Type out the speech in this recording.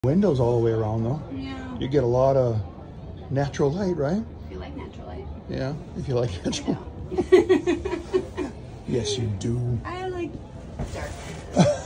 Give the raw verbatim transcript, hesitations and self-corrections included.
Windows all the way around though. Yeah. You get a lot of natural light, right? If you like natural light. Yeah, if you like natural. Yes, you do. I like dark.